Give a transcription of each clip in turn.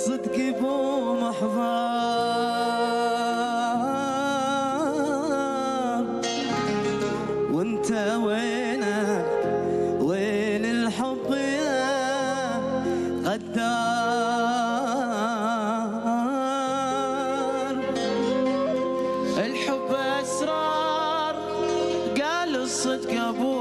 الصدق بو محضار، وانت وينك وين الحب يا غدار؟ الحب اسرار قال الصدق ابو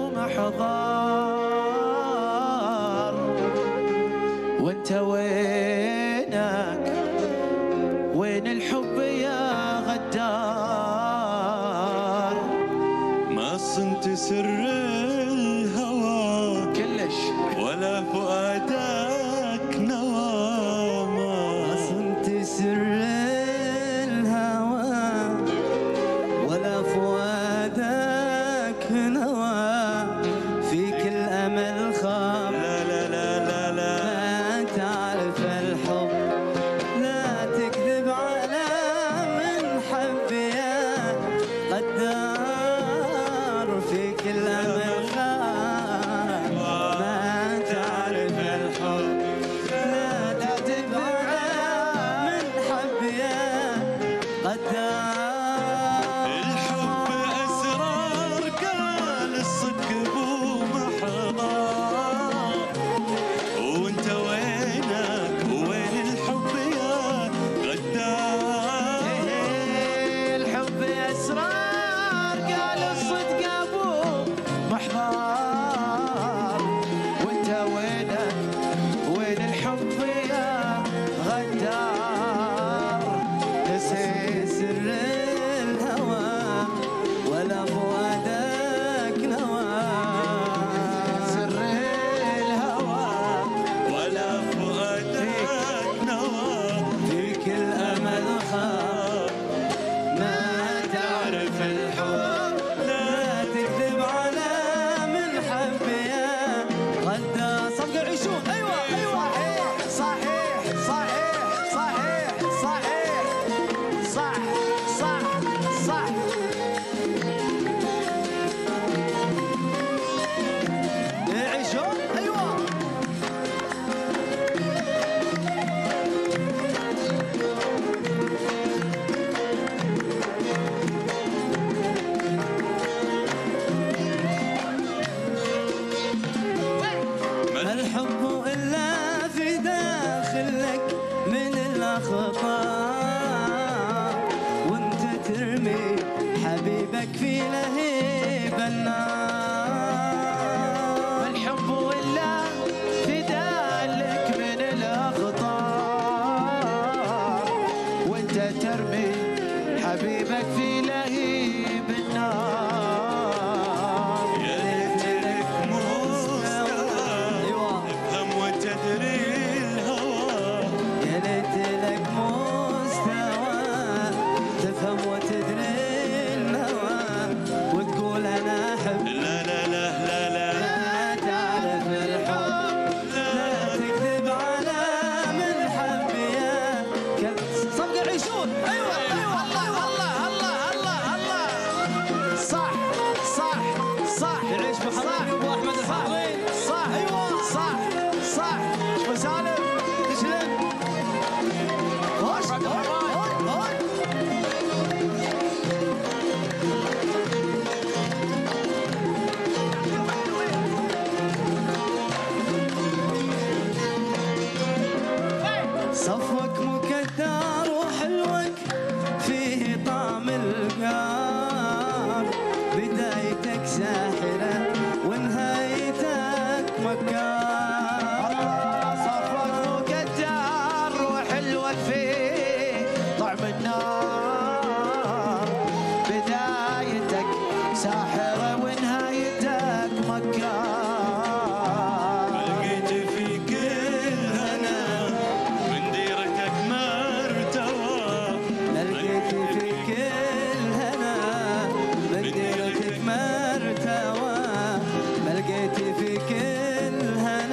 محضار، وانت وينك وين الحب يا غدار؟ ما صنت سر الهوى كلش ولا فؤادك نوى، ما صنت سر الهوى ولا فؤادك نوى، فيك الامل خاب لا لا لا لا لا ما تعرف الحب، لا تكذب على من حب يا غدار، فيك الامل خاب ما تعرف الحب، لا تكذب على من حب يا غدار. الحب أسرار قال الصدق بو محضار، وانت وينك وين الحب يا غدار؟ الحب اسرار قال الصدق ابو محضار، وانت وينك وين الحب يا غدار؟ نسيت سر الهوى ولا فؤادك نوى، سر الهوى ولا فؤادك نوى، فيك الامل خاب ما تعرف الحب، لا تكذب على من حب يا غدار. صفقة يعيشون ايوه ايوه صحيح صحيح صحيح صحيح صح صح صح يعيشون ايوه. ما الحب إلا في داخلك من الأخطار، وانت ترمي حبيبك في لهيب النار. ما الحب إلا في داخلك من الأخطار، وانت ترمي حبيبك في لهيب النار. يا ليت لك مستوى أيوة. افهم وتدري الهوى، يا ليت لك مستوى تفهم وتدري الهوى، وتقول انا احب لا لا لا لا لا ما تعرف الحب، لا تكذب على من حب يا صفقة يعيشون ايوه ايوه الله الله الله الله الله صح صح صح يعيش بحضرتك ابو احمد الحاضرين صح ايوه صح صح وسالم تسلم هوش هوي هوي. صفوك مكدر وحلوك فيه طعم القار، بدايتك ساحرة ونهايتك مكار. صفوك مكدر وحلوك فيه طعم النار، بدايتك ساحرة ونهايتك مكار. لقيت فيك الهنا من ديرتك مرتوى، لقيت فيك الهنا من ديرتك مرتوى، ما لقيت فيك الهنا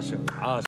عاشق عاشق.